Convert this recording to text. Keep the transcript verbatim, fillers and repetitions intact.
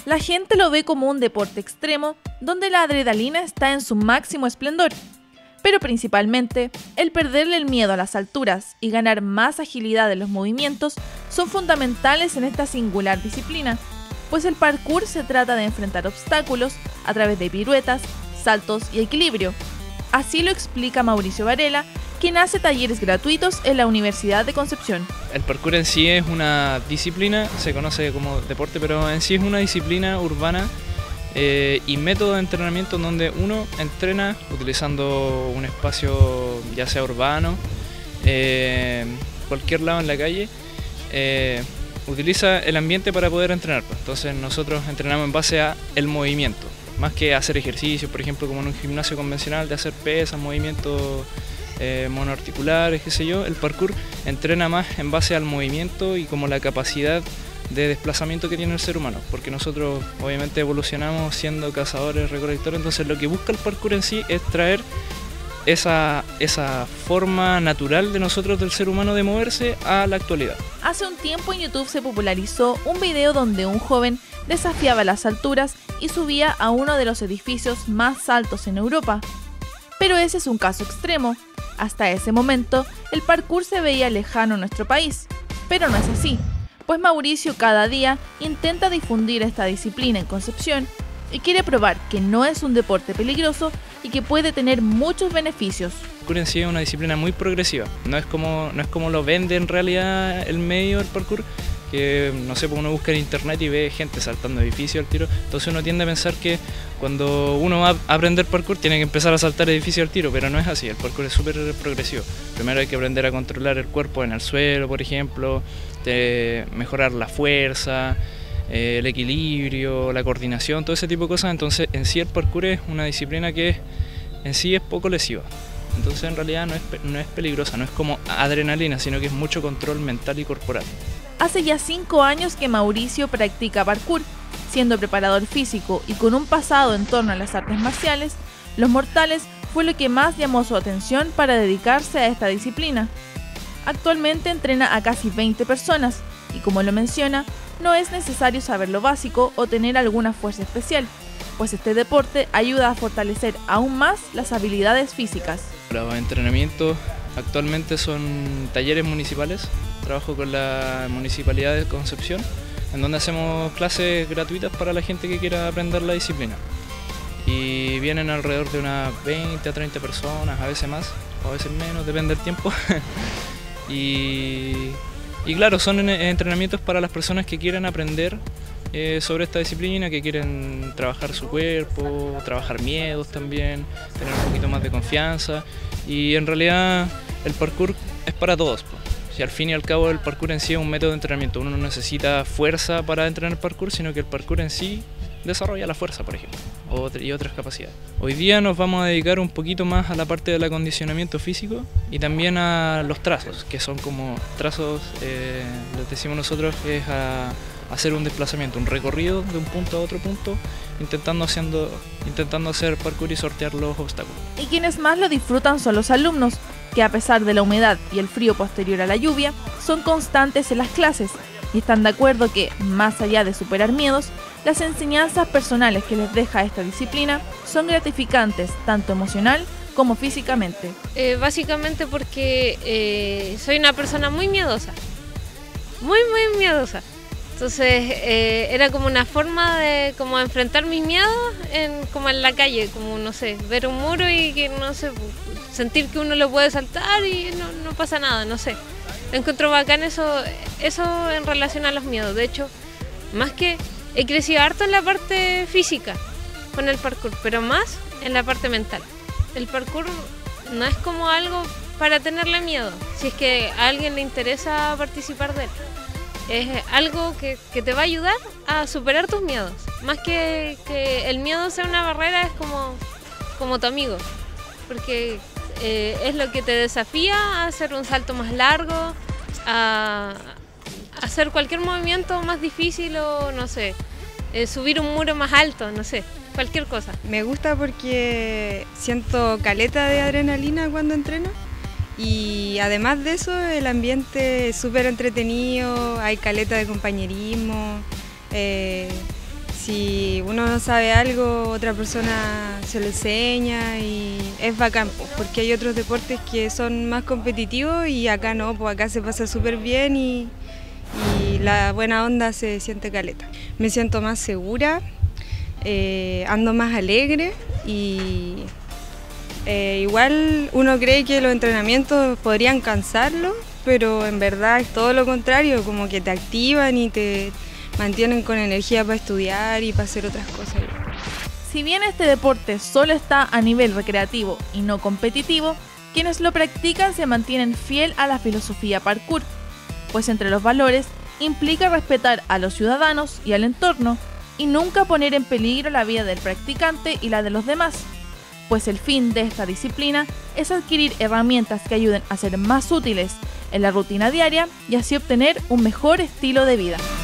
La gente lo ve como un deporte extremo donde la adrenalina está en su máximo esplendor, pero principalmente el perderle el miedo a las alturas y ganar más agilidad en los movimientos son fundamentales en esta singular disciplina, pues el parkour se trata de enfrentar obstáculos a través de piruetas, saltos y equilibrio. Así lo explica Mauricio Varela, quien hace talleres gratuitos en la Universidad de Concepción. El parkour en sí es una disciplina, se conoce como deporte, pero en sí es una disciplina urbana eh, y método de entrenamiento en donde uno entrena utilizando un espacio ya sea urbano, eh, cualquier lado en la calle, eh, utiliza el ambiente para poder entrenar. Entonces nosotros entrenamos en base a el movimiento, más que hacer ejercicios, por ejemplo, como en un gimnasio convencional de hacer pesas, movimientos eh, monoarticulares, qué sé yo. El parkour entrena más en base al movimiento y como la capacidad de desplazamiento que tiene el ser humano, porque nosotros obviamente evolucionamos siendo cazadores, recolectores, entonces lo que busca el parkour en sí es traer esa, esa forma natural de nosotros, del ser humano, de moverse a la actualidad. Hace un tiempo en YouTube se popularizó un video donde un joven desafiaba las alturas y subía a uno de los edificios más altos en Europa. Pero ese es un caso extremo. Hasta ese momento, el parkour se veía lejano en nuestro país. Pero no es así, pues Mauricio cada día intenta difundir esta disciplina en Concepción y quiere probar que no es un deporte peligroso y que puede tener muchos beneficios. El parkour en sí es una disciplina muy progresiva, no es como, no es como lo vende en realidad el medio del parkour, que no sé, pues uno busca en internet y ve gente saltando edificios al tiro, entonces uno tiende a pensar que cuando uno va a aprender parkour tiene que empezar a saltar edificios al tiro, pero no es así, el parkour es súper progresivo. Primero hay que aprender a controlar el cuerpo en el suelo, por ejemplo, de mejorar la fuerza, eh, el equilibrio, la coordinación, todo ese tipo de cosas. Entonces en sí el parkour es una disciplina que en sí es poco lesiva. Entonces en realidad no es, no es peligrosa, no es como adrenalina, sino que es mucho control mental y corporal. Hace ya cinco años que Mauricio practica parkour, siendo preparador físico y con un pasado en torno a las artes marciales. Los mortales fue lo que más llamó su atención para dedicarse a esta disciplina. Actualmente entrena a casi veinte personas y, como lo menciona, no es necesario saber lo básico o tener alguna fuerza especial, pues este deporte ayuda a fortalecer aún más las habilidades físicas. Los entrenamientos actualmente son talleres municipales. Trabajo con la Municipalidad de Concepción, en donde hacemos clases gratuitas para la gente que quiera aprender la disciplina. Y vienen alrededor de unas veinte a treinta personas, a veces más, o a veces menos, depende del tiempo. y, y claro, son entrenamientos para las personas que quieran aprender eh, sobre esta disciplina, que quieren trabajar su cuerpo, trabajar miedos también, tener un poquito más de confianza. Y en realidad el parkour es para todos. Si al fin y al cabo el parkour en sí es un método de entrenamiento, uno no necesita fuerza para entrenar parkour, sino que el parkour en sí desarrolla la fuerza, por ejemplo, y otras capacidades. Hoy día nos vamos a dedicar un poquito más a la parte del acondicionamiento físico y también a los trazos, que son como trazos, eh, les decimos nosotros, es a hacer un desplazamiento, un recorrido de un punto a otro punto, intentando, haciendo, intentando hacer parkour y sortear los obstáculos. Y quienes más lo disfrutan son los alumnos, que a pesar de la humedad y el frío posterior a la lluvia, son constantes en las clases y están de acuerdo que, más allá de superar miedos, las enseñanzas personales que les deja esta disciplina son gratificantes, tanto emocional como físicamente. Eh, básicamente porque eh, soy una persona muy miedosa, muy muy miedosa. Entonces eh, era como una forma de como enfrentar mis miedos en, como en la calle, como no sé, ver un muro y que no sé, sentir que uno lo puede saltar y no, no pasa nada, no sé. Encuentro bacán eso, eso en relación a los miedos. De hecho, más que he crecido harto en la parte física con el parkour, pero más en la parte mental. El parkour no es como algo para tenerle miedo, si es que a alguien le interesa participar de él. Es algo que, que te va a ayudar a superar tus miedos. Más que que el miedo sea una barrera, es como, como tu amigo. Porque eh, es lo que te desafía a hacer un salto más largo, a, a hacer cualquier movimiento más difícil o no sé, eh, subir un muro más alto, no sé, cualquier cosa. Me gusta porque siento caleta de adrenalina cuando entreno. Y además de eso, el ambiente es súper entretenido, hay caleta de compañerismo, eh, si uno no sabe algo, otra persona se lo enseña y es bacán, pues, porque hay otros deportes que son más competitivos y acá no, pues acá se pasa súper bien y, y la buena onda se siente caleta. Me siento más segura, eh, ando más alegre y eh, igual uno cree que los entrenamientos podrían cansarlo, pero en verdad es todo lo contrario, como que te activan y te mantienen con energía para estudiar y para hacer otras cosas. Si bien este deporte solo está a nivel recreativo y no competitivo, quienes lo practican se mantienen fiel a la filosofía parkour, pues entre los valores implica respetar a los ciudadanos y al entorno y nunca poner en peligro la vida del practicante y la de los demás, pues el fin de esta disciplina es adquirir herramientas que ayuden a ser más útiles en la rutina diaria y así obtener un mejor estilo de vida.